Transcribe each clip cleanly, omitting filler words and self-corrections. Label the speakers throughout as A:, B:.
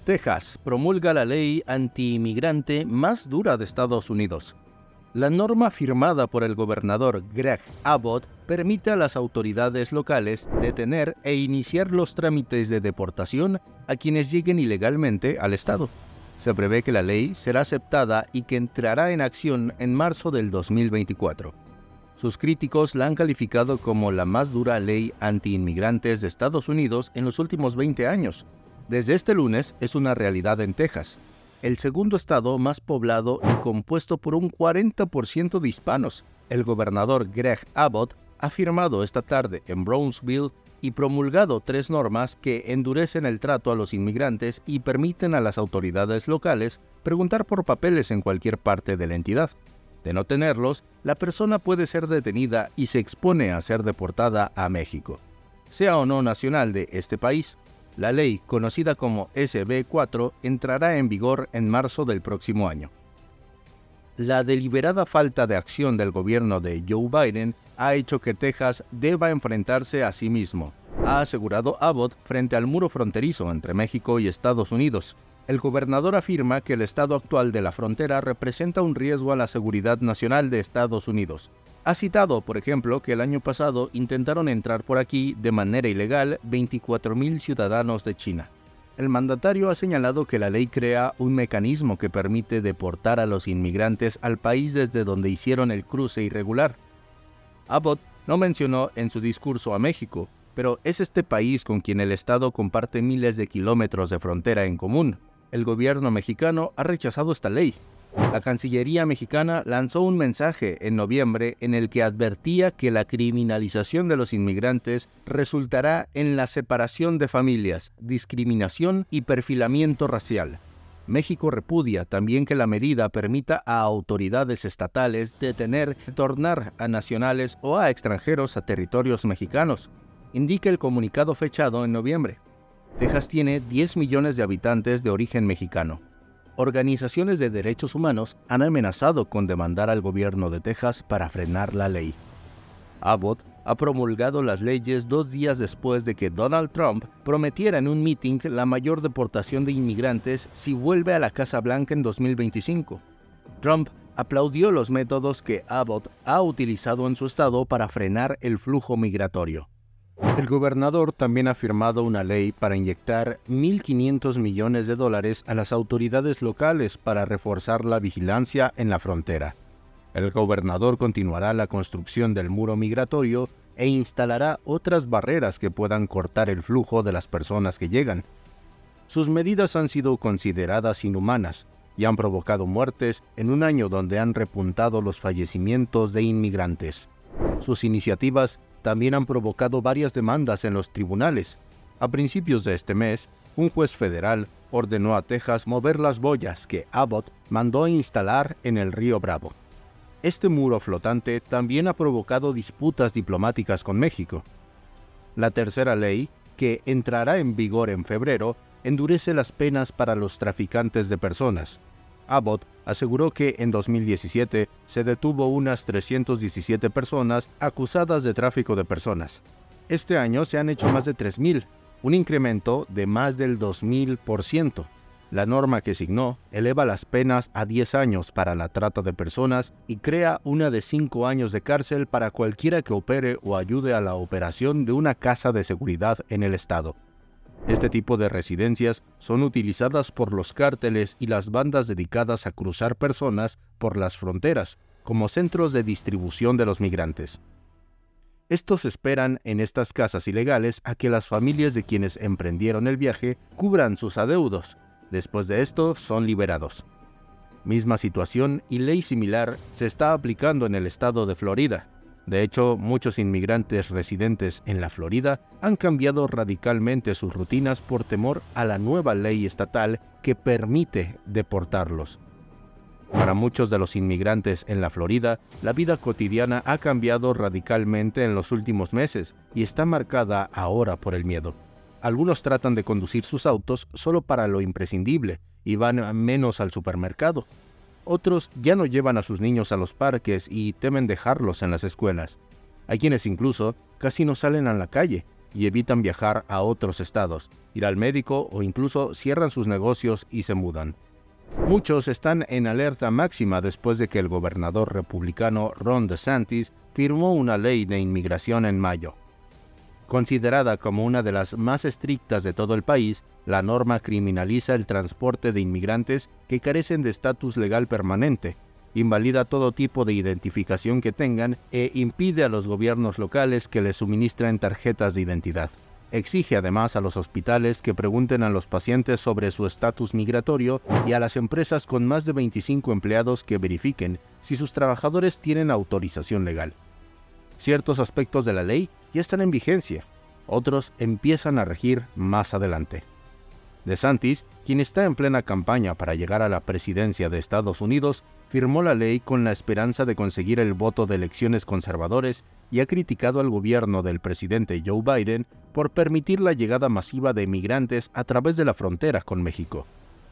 A: Texas promulga la ley anti-inmigrante más dura de Estados Unidos. La norma firmada por el gobernador Greg Abbott permite a las autoridades locales detener e iniciar los trámites de deportación a quienes lleguen ilegalmente al estado. Se prevé que la ley será aceptada y que entrará en acción en marzo del 2024. Sus críticos la han calificado como la más dura ley anti-inmigrantes de Estados Unidos en los últimos 20 años. Desde este lunes es una realidad en Texas, el segundo estado más poblado y compuesto por un 40% de hispanos. El gobernador Greg Abbott ha firmado esta tarde en Brownsville y promulgado 3 normas que endurecen el trato a los inmigrantes y permiten a las autoridades locales preguntar por papeles en cualquier parte de la entidad. De no tenerlos, la persona puede ser detenida y se expone a ser deportada a México, sea o no nacional de este país. La ley, conocida como SB 4, entrará en vigor en marzo del próximo año. La deliberada falta de acción del gobierno de Joe Biden ha hecho que Texas deba enfrentarse a sí mismo, ha asegurado Abbott frente al muro fronterizo entre México y Estados Unidos. El gobernador afirma que el estado actual de la frontera representa un riesgo a la seguridad nacional de Estados Unidos. Ha citado, por ejemplo, que el año pasado intentaron entrar por aquí de manera ilegal 24,000 ciudadanos de China. El mandatario ha señalado que la ley crea un mecanismo que permite deportar a los inmigrantes al país desde donde hicieron el cruce irregular. Abbott no mencionó en su discurso a México, pero es este país con quien el estado comparte miles de kilómetros de frontera en común. El gobierno mexicano ha rechazado esta ley. La Cancillería mexicana lanzó un mensaje en noviembre en el que advertía que la criminalización de los inmigrantes resultará en la separación de familias, discriminación y perfilamiento racial. México repudia también que la medida permita a autoridades estatales detener, retornar a nacionales o a extranjeros a territorios mexicanos, indica el comunicado fechado en noviembre. Texas tiene 10 millones de habitantes de origen mexicano. Organizaciones de derechos humanos han amenazado con demandar al gobierno de Texas para frenar la ley. Abbott ha promulgado las leyes 2 días después de que Donald Trump prometiera en un meeting la mayor deportación de inmigrantes si vuelve a la Casa Blanca en 2025. Trump aplaudió los métodos que Abbott ha utilizado en su estado para frenar el flujo migratorio. El gobernador también ha firmado una ley para inyectar $1.500 millones a las autoridades locales para reforzar la vigilancia en la frontera. El gobernador continuará la construcción del muro migratorio e instalará otras barreras que puedan cortar el flujo de las personas que llegan. Sus medidas han sido consideradas inhumanas y han provocado muertes en un año donde han repuntado los fallecimientos de inmigrantes. Sus iniciativas también han provocado varias demandas en los tribunales. A principios de este mes, un juez federal ordenó a Texas mover las boyas que Abbott mandó a instalar en el río Bravo. Este muro flotante también ha provocado disputas diplomáticas con México. La tercera ley, que entrará en vigor en febrero, endurece las penas para los traficantes de personas. Abbott aseguró que en 2017 se detuvo unas 317 personas acusadas de tráfico de personas. Este año se han hecho más de 3,000, un incremento de más del 2,000%. La norma que signó eleva las penas a 10 años para la trata de personas y crea una de 5 años de cárcel para cualquiera que opere o ayude a la operación de una casa de seguridad en el estado. Este tipo de residencias son utilizadas por los cárteles y las bandas dedicadas a cruzar personas por las fronteras como centros de distribución de los migrantes. Estos esperan en estas casas ilegales a que las familias de quienes emprendieron el viaje cubran sus adeudos. Después de esto, son liberados. Misma situación y ley similar se está aplicando en el estado de Florida. De hecho, muchos inmigrantes residentes en la Florida han cambiado radicalmente sus rutinas por temor a la nueva ley estatal que permite deportarlos. Para muchos de los inmigrantes en la Florida, la vida cotidiana ha cambiado radicalmente en los últimos meses y está marcada ahora por el miedo. Algunos tratan de conducir sus autos solo para lo imprescindible y van menos al supermercado. Otros ya no llevan a sus niños a los parques y temen dejarlos en las escuelas. Hay quienes incluso casi no salen a la calle, y evitan viajar a otros estados, ir al médico o incluso cierran sus negocios y se mudan. Muchos están en alerta máxima después de que el gobernador republicano Ron DeSantis firmó una ley de inmigración en mayo. Considerada como una de las más estrictas de todo el país, la norma criminaliza el transporte de inmigrantes que carecen de estatus legal permanente, invalida todo tipo de identificación que tengan e impide a los gobiernos locales que les suministren tarjetas de identidad. Exige además a los hospitales que pregunten a los pacientes sobre su estatus migratorio y a las empresas con más de 25 empleados que verifiquen si sus trabajadores tienen autorización legal. Ciertos aspectos de la ley ya están en vigencia, otros empiezan a regir más adelante. DeSantis, quien está en plena campaña para llegar a la presidencia de Estados Unidos, firmó la ley con la esperanza de conseguir el voto de elecciones conservadores y ha criticado al gobierno del presidente Joe Biden por permitir la llegada masiva de migrantes a través de la frontera con México.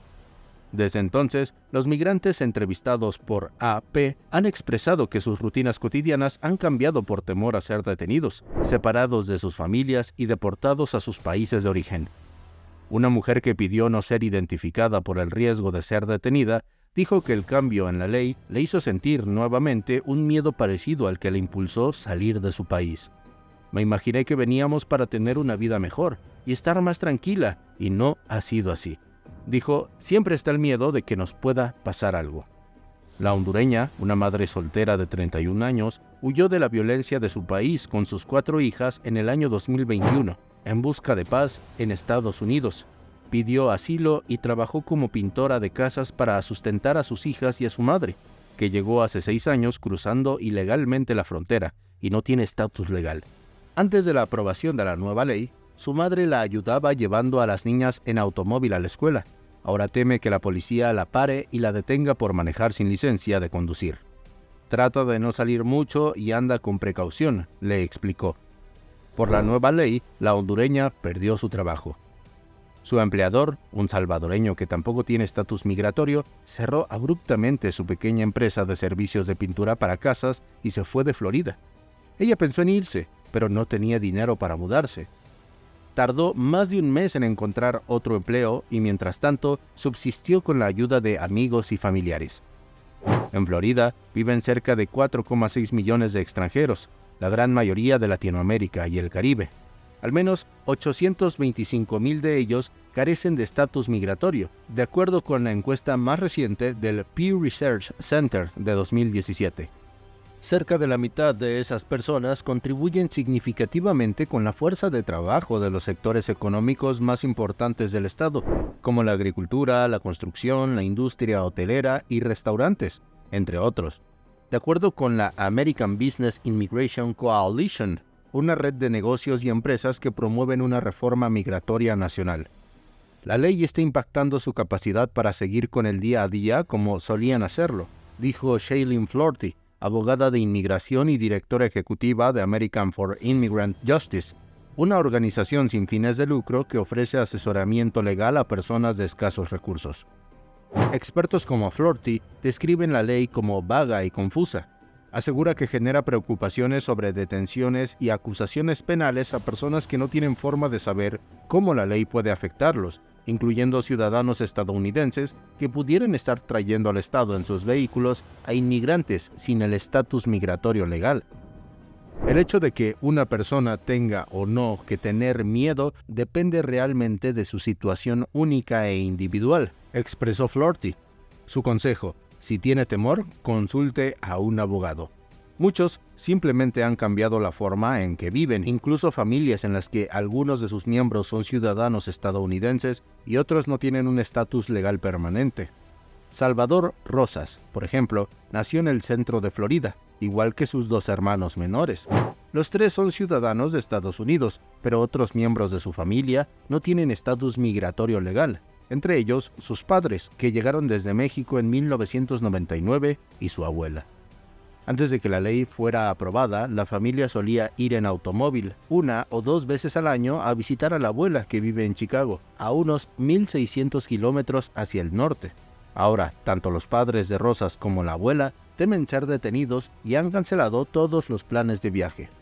A: Desde entonces, los migrantes entrevistados por AP han expresado que sus rutinas cotidianas han cambiado por temor a ser detenidos, separados de sus familias y deportados a sus países de origen. Una mujer que pidió no ser identificada por el riesgo de ser detenida, dijo que el cambio en la ley le hizo sentir nuevamente un miedo parecido al que le impulsó salir de su país. Me imaginé que veníamos para tener una vida mejor y estar más tranquila, y no ha sido así. Dijo, siempre está el miedo de que nos pueda pasar algo. La hondureña, una madre soltera de 31 años, huyó de la violencia de su país con sus 4 hijas en el año 2021, en busca de paz en Estados Unidos. Pidió asilo y trabajó como pintora de casas para sustentar a sus hijas y a su madre, que llegó hace 6 años cruzando ilegalmente la frontera y no tiene estatus legal. Antes de la aprobación de la nueva ley, su madre la ayudaba llevando a las niñas en automóvil a la escuela. Ahora teme que la policía la pare y la detenga por manejar sin licencia de conducir. Trata de no salir mucho y anda con precaución, le explicó. Por la nueva ley, la hondureña perdió su trabajo. Su empleador, un salvadoreño que tampoco tiene estatus migratorio, cerró abruptamente su pequeña empresa de servicios de pintura para casas y se fue de Florida. Ella pensó en irse, pero no tenía dinero para mudarse. Tardó más de un mes en encontrar otro empleo y mientras tanto subsistió con la ayuda de amigos y familiares. En Florida viven cerca de 4,6 millones de extranjeros, la gran mayoría de Latinoamérica y el Caribe. Al menos 825,000 de ellos carecen de estatus migratorio, de acuerdo con la encuesta más reciente del Pew Research Center de 2017. Cerca de la mitad de esas personas contribuyen significativamente con la fuerza de trabajo de los sectores económicos más importantes del estado, como la agricultura, la construcción, la industria hotelera y restaurantes, entre otros. De acuerdo con la American Business Immigration Coalition, una red de negocios y empresas que promueven una reforma migratoria nacional. La ley está impactando su capacidad para seguir con el día a día como solían hacerlo, dijo Shailene Florty, abogada de inmigración y directora ejecutiva de American for Immigrant Justice, una organización sin fines de lucro que ofrece asesoramiento legal a personas de escasos recursos. Expertos como Florty describen la ley como vaga y confusa. Asegura que genera preocupaciones sobre detenciones y acusaciones penales a personas que no tienen forma de saber cómo la ley puede afectarlos, incluyendo ciudadanos estadounidenses que pudieran estar trayendo al Estado en sus vehículos a inmigrantes sin el estatus migratorio legal. El hecho de que una persona tenga o no que tener miedo depende realmente de su situación única e individual, expresó Florty. Su consejo: si tiene temor, consulte a un abogado. Muchos simplemente han cambiado la forma en que viven, incluso familias en las que algunos de sus miembros son ciudadanos estadounidenses y otros no tienen un estatus legal permanente. Salvador Rosas, por ejemplo, nació en el centro de Florida, igual que sus 2 hermanos menores. Los 3 son ciudadanos de Estados Unidos, pero otros miembros de su familia no tienen estatus migratorio legal. Entre ellos, sus padres, que llegaron desde México en 1999, y su abuela. Antes de que la ley fuera aprobada, la familia solía ir en automóvil 1 o 2 veces al año a visitar a la abuela que vive en Chicago, a unos 1,600 kilómetros hacia el norte. Ahora, tanto los padres de Rosas como la abuela temen ser detenidos y han cancelado todos los planes de viaje.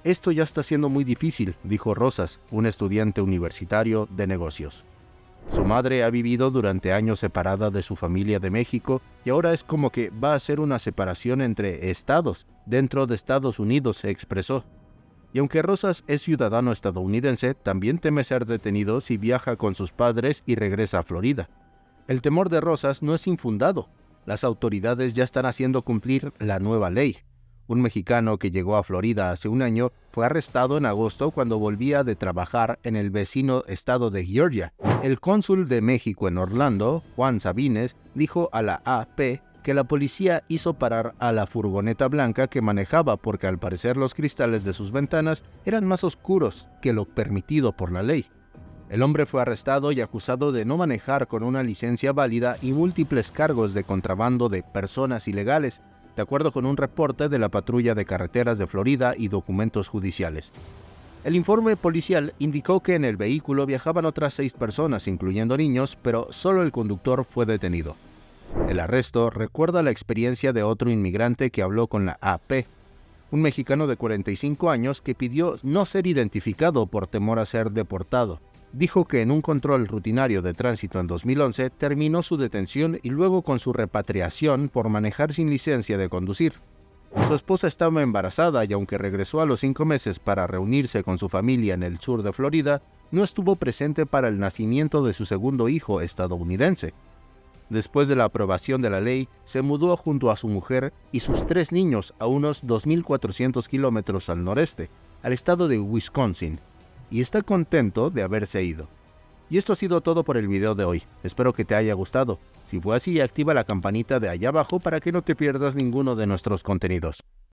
A: Esto ya está siendo muy difícil, dijo Rosas, un estudiante universitario de negocios. Su madre ha vivido durante años separada de su familia de México y ahora es como que va a ser una separación entre estados dentro de Estados Unidos, se expresó. Y aunque Rosas es ciudadano estadounidense, también teme ser detenido si viaja con sus padres y regresa a Florida. El temor de Rosas no es infundado. Las autoridades ya están haciendo cumplir la nueva ley. Un mexicano que llegó a Florida hace un año fue arrestado en agosto cuando volvía de trabajar en el vecino estado de Georgia. El cónsul de México en Orlando, Juan Sabines, dijo a la AP que la policía hizo parar a la furgoneta blanca que manejaba porque al parecer los cristales de sus ventanas eran más oscuros que lo permitido por la ley. El hombre fue arrestado y acusado de no manejar con una licencia válida y múltiples cargos de contrabando de personas ilegales, de acuerdo con un reporte de la Patrulla de Carreteras de Florida y documentos judiciales. El informe policial indicó que en el vehículo viajaban otras 6 personas, incluyendo niños, pero solo el conductor fue detenido. El arresto recuerda la experiencia de otro inmigrante que habló con la AP, un mexicano de 45 años que pidió no ser identificado por temor a ser deportado. Dijo que en un control rutinario de tránsito en 2011 terminó su detención y luego con su repatriación por manejar sin licencia de conducir. Su esposa estaba embarazada y aunque regresó a los 5 meses para reunirse con su familia en el sur de Florida, no estuvo presente para el nacimiento de su segundo hijo estadounidense. Después de la aprobación de la ley, se mudó junto a su mujer y sus 3 niños a unos 2.400 kilómetros al noreste, al estado de Wisconsin, y está contento de haberse ido. Y esto ha sido todo por el video de hoy. Espero que te haya gustado. Si fue así, activa la campanita de allá abajo para que no te pierdas ninguno de nuestros contenidos.